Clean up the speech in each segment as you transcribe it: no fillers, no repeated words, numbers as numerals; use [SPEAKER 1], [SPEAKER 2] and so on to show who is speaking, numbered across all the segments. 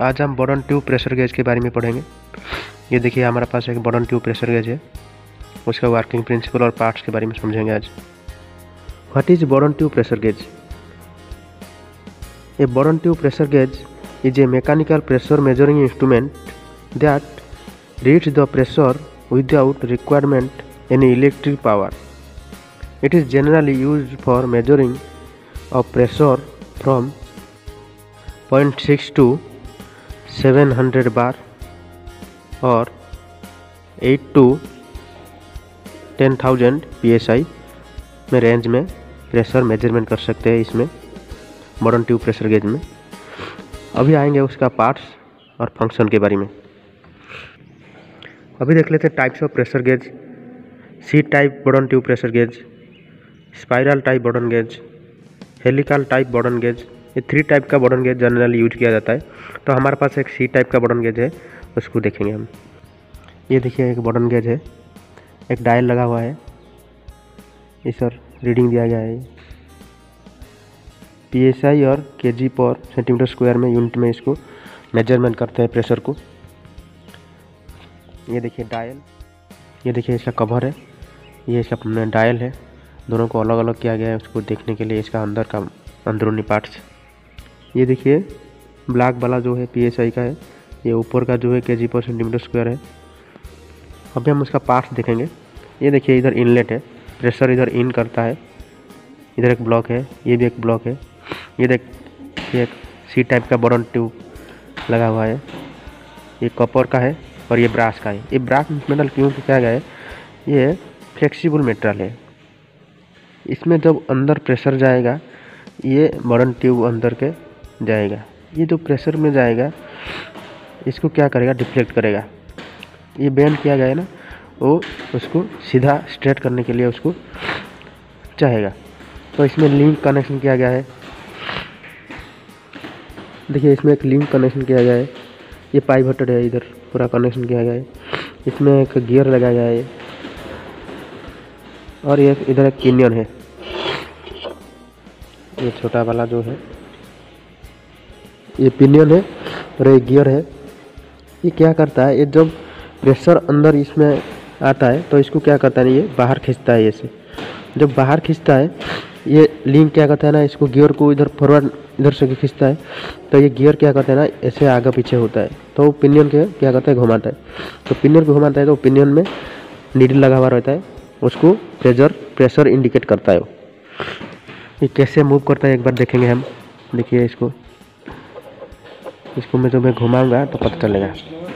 [SPEAKER 1] आज हम bottom tube pressure gauge के बारे में पढ़ेंगे। ये देखिए हमारे पास एक बॉटम ट्यूब प्रेशर गेज है, उसका वर्किंग प्रिंसिपल और पार्ट्स के बारे में समझेंगे आज। What is bottom tube pressure gauge? A bottom tube pressure gauge is a mechanical pressure measuring instrument that reads the pressure without requirement any electric power. It is generally used for measuring of pressure from 0.6 to 700 bar or 8 to 10,000 psi में range में pressure measurement कर सकते हैं इसमें bottom tube pressure gauge में। अभी आएंगे उसका पार्ट्स और फंक्शन के बारे में। अभी देख लेते हैं types of pressure gauge. C type bottom tube pressure gauge, spiral type bottom gauge, helical type bottom gauge. ये 3 टाइप का बॉटम गेज जनरली यूज किया जाता है। तो हमारे पास एक सी टाइप का बॉटम गेज है, उसको देखेंगे हम। ये देखिए एक बॉटम गेज है, एक डायल लगा हुआ है, इस पर रीडिंग दिया गया है PSI और kg पर सेंटीमीटर स्क्वायर में यूनिट में इसको मेजरमेंट करते हैं प्रेशर को। ये देखिए डायल, ये देखिए इसका कवर है, ये इसका डायल है, दोनों को अलग अलग किया गया है उसको देखने के लिए इसका अंदर का अंदरूनी पार्ट्स। ये देखिए ब्लैक वाला जो है PSI का है, ये ऊपर का जो है kg पर सेंटीमीटर स्क्वायर है। अभी हम उसका पार्ट्स देखेंगे। ये देखिए इधर इनलेट है, प्रेशर इधर इन करता है, इधर एक ब्लॉक है, ये भी एक ब्लॉक है। ये देख ये एक सी टाइप का बॉटम ट्यूब लगा हुआ है, ये कॉपर का है और ये ब्रास का है। ये ब्रास मेटल क्यों किया गया है? ये फ्लेक्सिबल मेटेरियल है, इसमें जब अंदर प्रेशर जाएगा ये बॉटम ट्यूब अंदर के जाएगा, ये जो प्रेशर में जाएगा इसको क्या करेगा, डिफ्लेक्ट करेगा। ये बेंड किया गया है ना, वो उसको सीधा स्ट्रेट करने के लिए उसको चाहेगा। तो इसमें लिंक कनेक्शन किया गया है, देखिए इसमें एक लिंक कनेक्शन किया गया है, ये पाइवटेड है, इधर पूरा कनेक्शन किया गया है। इसमें एक गियर लगाया गया है और ये इधर एक पिनियन है, ये छोटा वाला जो है ये पिनियन है और ये गियर है। ये क्या करता है, ये जब प्रेशर अंदर इसमें आता है तो इसको क्या करता है, ये बाहर खींचता है। ऐसे जब बाहर खींचता है ये लिंक क्या करता है ना, इसको गियर को इधर फॉरवर्ड इधर से खींचता है, तो ये गियर क्या करता है ना, ऐसे आगे पीछे होता है, तो वो पिनियन के क्या करता है, घुमाता है। तो पिनियन को घुमाता है तो पिनियन में नीडल लगा हुआ रहता है, उसको प्रेशर इंडिकेट करता है। ये कैसे मूव करता है एक बार देखेंगे हम। देखिए इसको मैं जब मैं घुमाऊंगा तो पता चलेगा।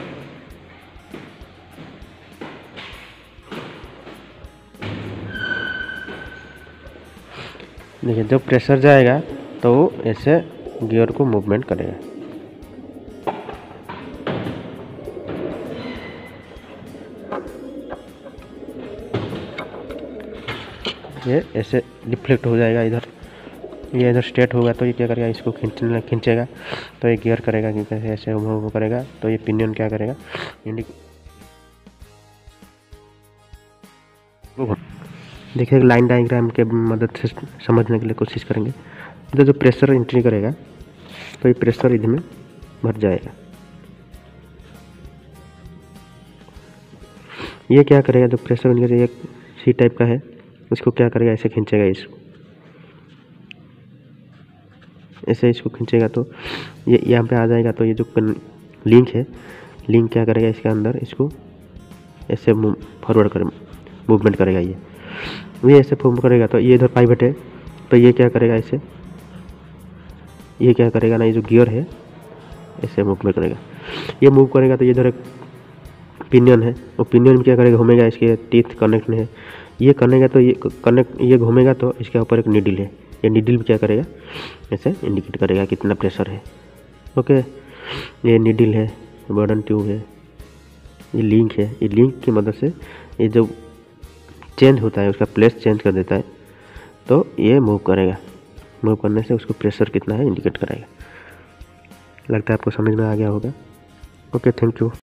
[SPEAKER 1] देखिए जब प्रेशर जाएगा तो वो ऐसे गियर को मूवमेंट करेगा। ये ऐसे डिफ्लेक्ट हो जाएगा इधर, ये इधर स्ट्रेट होगा तो ये क्या करेगा, इसको खींचेगा तो ये गियर करेगा, क्योंकि ऐसे मूव करेगा तो ये पिनियन क्या करेगा, देखिए लाइन डायग्राम के मदद से समझने के लिए कोशिश करेंगे। तो जो प्रेशर एंट्री करेगा तो ये प्रेशर इधर में भर जाएगा। ये क्या करेगा, जो प्रेशर एंट्री एक सी टाइप का है उसको क्या करेगा, ऐसे खींचेगा, इसको ऐसे इसको खींचेगा तो ये यहाँ पे आ जाएगा। तो ये जो लिंक है, लिंक क्या करेगा, इसके अंदर इसको ऐसे फॉरवर्ड कर मूवमेंट करेगा। ये ऐसे मूव करेगा तो ये इधर पाइवट है, तो ये क्या करेगा, ऐसे ये क्या करेगा ना, ये जो गियर है ऐसे मूवमेंट करेगा। ये मूव करेगा तो ये इधर एक पिनियन है, वो पिनियन में क्या करेगा, घूमेगा, इसके टीथ कनेक्ट है, ये करेगा तो ये कनेक्ट, ये घूमेगा तो इसके ऊपर एक नीडल है, ये नीडल क्या करेगा, ऐसे इंडिकेट करेगा कितना प्रेशर है। ओके, ये नीडल है, बॉटम ट्यूब है, ये लिंक है, ये लिंक की मदद से ये जो चेंज होता है उसका प्लेस चेंज कर देता है, तो ये मूव करेगा, मूव करने से उसको प्रेशर कितना है इंडिकेट करेगा। लगता है आपको समझ में आ गया होगा। Okay, thank you.